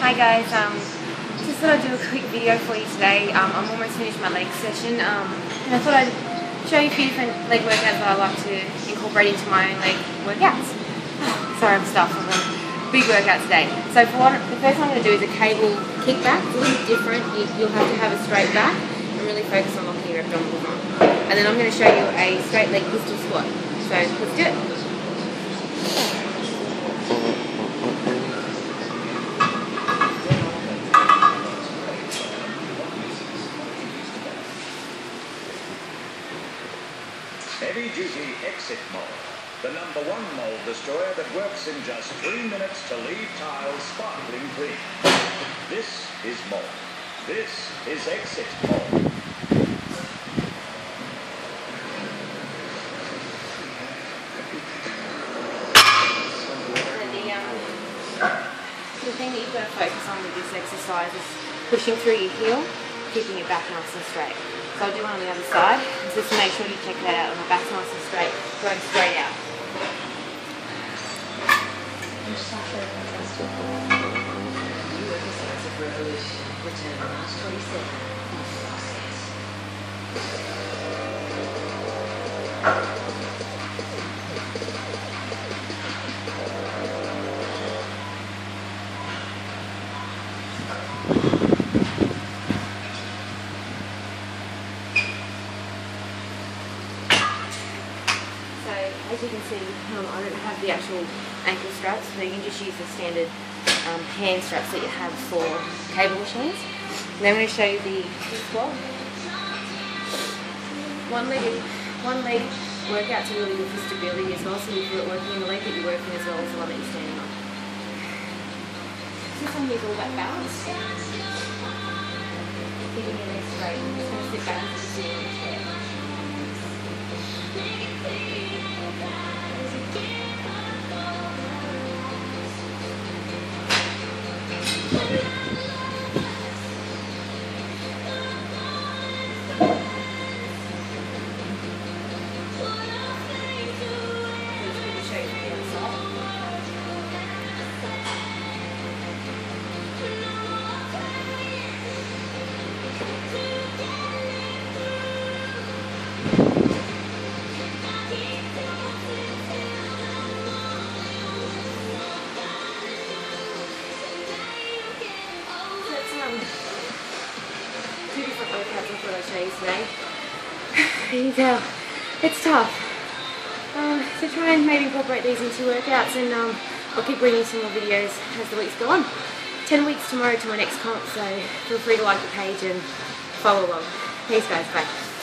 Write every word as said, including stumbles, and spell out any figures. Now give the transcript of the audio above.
Hi guys, um, just thought I'd do a quick video for you today. Um, I'm almost finished my leg session, um, and I thought I'd show you a few different leg workouts that I like to incorporate into my own leg workouts. Sorry, I'm stuffed. I'm on a big workout today. So for one, the first one I'm going to do is a cable kickback. It's a little different. You, you'll have to have a straight back and really focus on locking your abdominals on. And then I'm going to show you a straight leg pistol squat. So let's do it. Heavy Duty Exit Mold, the number one mold destroyer that works in just three minutes to leave tiles sparkling clean. This is mold. This is Exit Mold. The, um, the thing that you've got to focus on with this exercise is pushing through your heel, keeping your back nice and straight. So I'll do one on the other side, just to make sure you check that out. My back's nice and straight, going straight out. You're such a fantastic You are the sense of revolution. Return on March twenty-seventh. As you can see, um, I don't have the actual ankle straps, so you can just use the standard um, hand straps that you have for cable machines. And then I'm going to show you the squat. One leg, one leg workout to really look for stability as well, so if you're working in the leg that you're working as well as the one that you're standing on. This one here is all about balance. Keeping your legs straight. I'm just going to sit back and sit on the chair. Two different workouts I thought I'd show you today. You can tell, it's tough. Um, so try and maybe incorporate these into workouts, and um, I'll keep bringing some more videos as the weeks go on. Ten weeks tomorrow to my next comp, so feel free to like the page and follow along. Peace guys, bye.